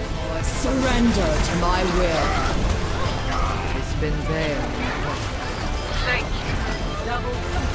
Surrender to my will. It's been veiled. Thank you. Double